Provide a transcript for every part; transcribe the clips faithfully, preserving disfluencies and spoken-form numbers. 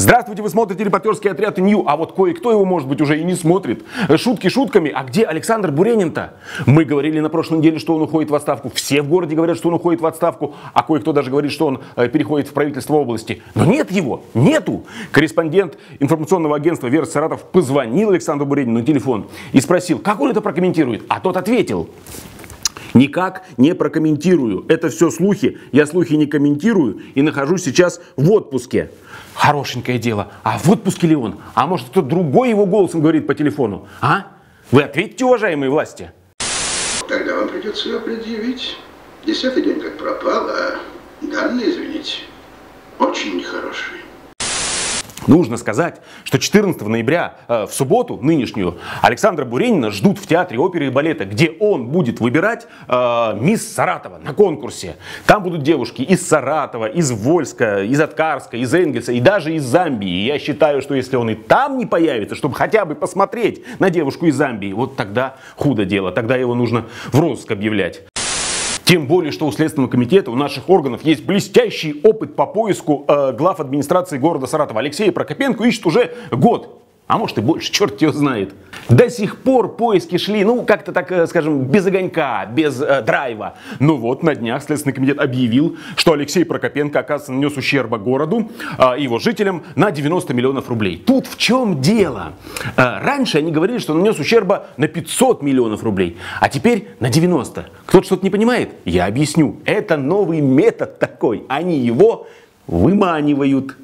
Здравствуйте, вы смотрите репортерский отряд ИНью, а вот кое-кто его, может быть, уже и не смотрит. Шутки шутками, а где Александр Буренин-то? Мы говорили на прошлой неделе, что он уходит в отставку. Все в городе говорят, что он уходит в отставку, а кое-кто даже говорит, что он переходит в правительство области. Но нет его, нету. Корреспондент информационного агентства «Вера Саратов» позвонил Александру Буренину на телефон и спросил, как он это прокомментирует. А тот ответил: никак не прокомментирую. Это все слухи. Я слухи не комментирую и нахожусь сейчас в отпуске. Хорошенькое дело. А в отпуске ли он? А может, кто-то другой его голосом говорит по телефону? А? Вы ответьте, уважаемые власти. Тогда вам придется ее предъявить. Десятый день как пропал, а данные, извините, очень нехорошие. Нужно сказать, что четырнадцатого ноября, э, в субботу нынешнюю, Александра Буренина ждут в Театре оперы и балета, где он будет выбирать э, мисс Саратова на конкурсе. Там будут девушки из Саратова, из Вольска, из Аткарска, из Энгельса и даже из Замбии. И я считаю, что если он и там не появится, чтобы хотя бы посмотреть на девушку из Замбии, вот тогда худо дело, тогда его нужно в розыск объявлять. Тем более, что у Следственного комитета, у наших органов есть блестящий опыт по поиску э, глав администрации города Саратова. Алексея Прокопенко ищет уже год. А может и больше, черт его знает. До сих пор поиски шли, ну, как-то так, скажем, без огонька, без э, драйва. Но вот на днях Следственный комитет объявил, что Алексей Прокопенко, оказывается, нанес ущерба городу и э, его жителям на девяносто миллионов рублей. Тут в чем дело? Э, раньше они говорили, что нанес ущерба на пятьсот миллионов рублей, а теперь на девяносто. Кто-то что-то не понимает? Я объясню. Это новый метод такой. Они его выманивают.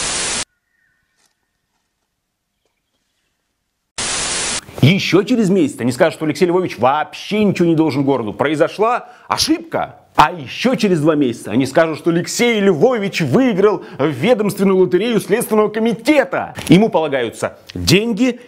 Еще через месяц они скажут, что Алексей Львович вообще ничего не должен городу. Произошла ошибка. А еще через два месяца они скажут, что Алексей Львович выиграл ведомственную лотерею Следственного комитета. Ему полагаются деньги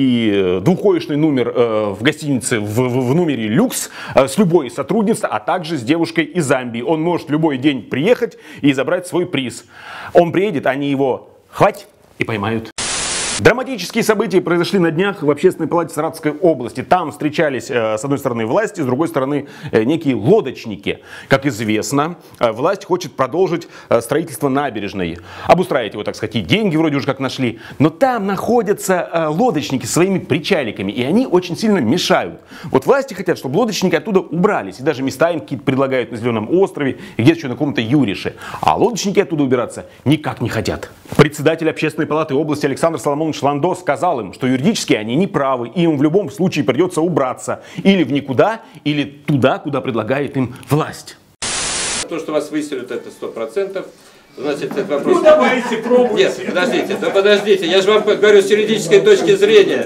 и двухкоечный номер э, в гостинице в, в, в номере люкс э, с любой сотрудницей, а также с девушкой из Замбии. Он может любой день приехать и забрать свой приз. Он приедет, они его хвать и поймают. Драматические события произошли на днях в Общественной палате Саратовской области. Там встречались э, с одной стороны власти, с другой стороны э, некие лодочники. Как известно, э, власть хочет продолжить э, строительство набережной. Обустраивать его, так сказать, и деньги вроде уже как нашли. Но там находятся э, лодочники со своими причаликами, и они очень сильно мешают. Вот власти хотят, чтобы лодочники оттуда убрались. И даже места им какие-то предлагают на Зеленом острове, и где-то еще на каком-то Юрише. А лодочники оттуда убираться никак не хотят. Председатель Общественной палаты области Александр Соломонович Ландо сказал им, что юридически они не правы, и им в любом случае придется убраться или в никуда, или туда, куда предлагает им власть. То, что вас выселят, это сто процентов. Значит, этот вопрос... Ну давайте, пробуйте. Нет, подождите, да подождите, я же вам говорю с юридической точки зрения.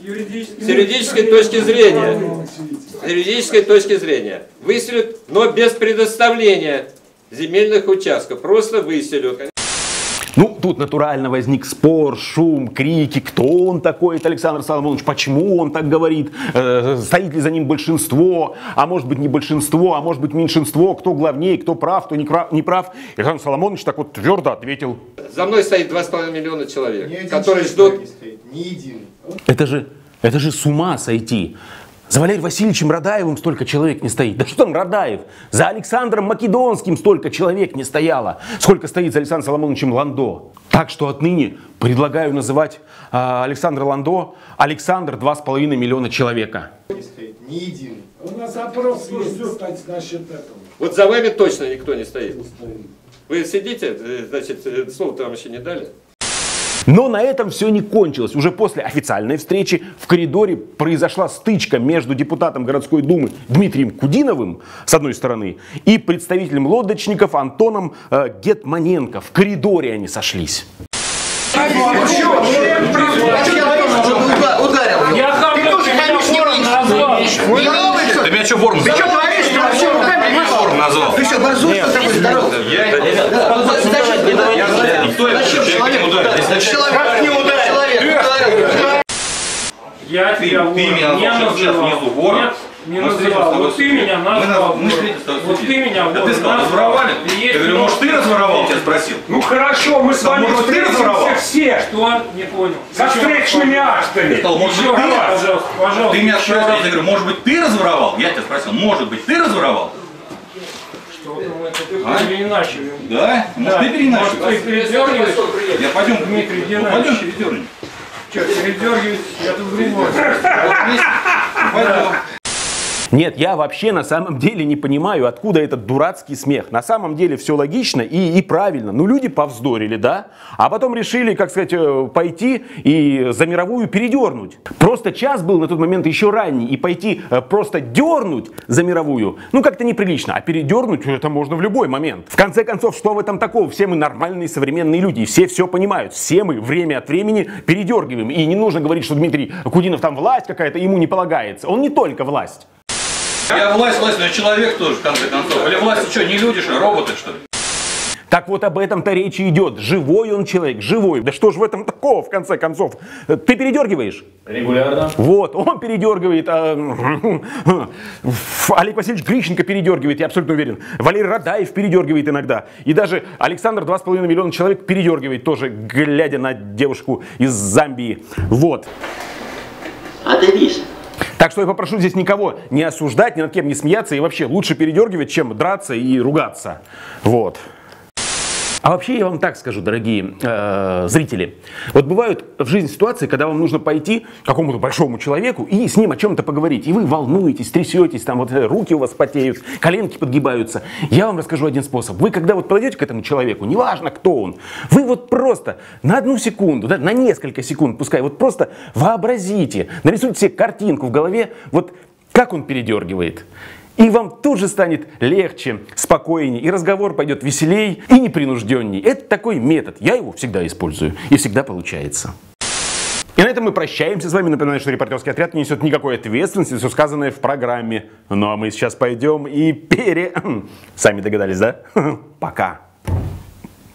С юридической точки зрения. С юридической точки зрения. Выселят, но без предоставления земельных участков. Просто выселят. Ну, тут натурально возник спор, шум, крики. Кто он такой, это Александр Соломонович? Почему он так говорит? Э, стоит ли за ним большинство? А может быть не большинство, а может быть меньшинство? Кто главнее, кто прав, кто не прав? Не прав? И Александр Соломонович так вот твердо ответил. За мной стоит два с половиной миллиона человек, Ни которые ждут... Не стоит, ни един. Это же, это же с ума сойти. За Валерием Васильевичем Радаевым столько человек не стоит. Да что там Радаев? За Александром Македонским столько человек не стояло. Сколько стоит за Александром Соломоновичем Ландо. Так что отныне предлагаю называть э, Александра Ландо Александр два с половиной миллиона человека. Не стоит, ни един. У нас опрос ждет насчет этого. Вот за вами точно никто не стоит. Вы сидите, значит, слово-то вам еще не дали. Но на этом все не кончилось. Уже после официальной встречи в коридоре произошла стычка между депутатом городской думы Дмитрием Кудиновым, с одной стороны, и представителем лодочников Антоном э, Гетманенко. В коридоре они сошлись. Я Ты меня что, вором? Ты что творишь? Ты вообще руками вором назвал? Ты что, борзуешь, что такой здоровый? Никто это человек ударил. Человек не ударил. Я тебя не называл. Нет, не называл. Вот ты меня назвал. Вот ты меня Да ты сказал, разворовали? Я говорю, может ты разворовал? Я тебя спросил. Ну хорошо, мы с вами встретимся все. Что? Не понял. Со встречными актами. Ты сказал, может быть ты? Пожалуйста, пожалуйста. Ты меня спросил, я говорю, может быть ты разворовал? Я тебя спросил, может быть ты разворовал? поэтому это ты А? переиначиваем. Да? Может, ты переиначиваешь? Может, ты передергиваешь? Я пойдем, Дмитрий ну, Геннадьевич. пойдем передернем. Что, передергивать? Я тут другой. Вот вместе. Пойдем. Нет, я вообще на самом деле не понимаю, откуда этот дурацкий смех. На самом деле все логично и, и правильно. Ну, люди повздорили, да? А потом решили, как сказать, э, пойти и за мировую передернуть. Просто час был на тот момент еще ранний. И пойти э, просто дернуть за мировую, ну, как-то неприлично. А передернуть это можно в любой момент. В конце концов, что в этом такого? Все мы нормальные современные люди. И все все понимают. Все мы время от времени передергиваем. И не нужно говорить, что Дмитрий Кудинов там власть какая-то, ему не полагается. Он не только власть. Я власть, власть, но человек тоже, в конце концов. Или власти что, не люди, что, роботы, что ли? Так вот об этом-то речь и идет. Живой он человек, живой. Да что ж в этом такого, в конце концов? Ты передергиваешь? Регулярно. Вот, он передергивает. А, Олег Васильевич Грищенко передергивает, я абсолютно уверен. Валерий Радаев передергивает иногда. И даже Александр два с половиной миллиона человек передергивает тоже, глядя на девушку из Замбии. Вот. А девиз? Так что я попрошу здесь никого не осуждать, ни над кем не смеяться и вообще лучше передергивать, чем драться и ругаться. Вот. А вообще я вам так скажу, дорогие э, зрители. Вот бывают в жизни ситуации, когда вам нужно пойти к какому-то большому человеку и с ним о чем-то поговорить. И вы волнуетесь, трясетесь, там вот руки у вас потеют, коленки подгибаются. Я вам расскажу один способ. Вы когда вот подойдете к этому человеку, неважно кто он, вы вот просто на одну секунду, да, на несколько секунд, пускай, вот просто вообразите, нарисуйте себе картинку в голове, вот как он передергивает. И вам тут же станет легче, спокойнее, и разговор пойдет веселей и непринужденней. Это такой метод, я его всегда использую, и всегда получается. И на этом мы прощаемся с вами. Напоминаю, что репортерский отряд не несет никакой ответственности за все сказанное в программе. Ну а мы сейчас пойдем и пере... Сами догадались, да? Пока.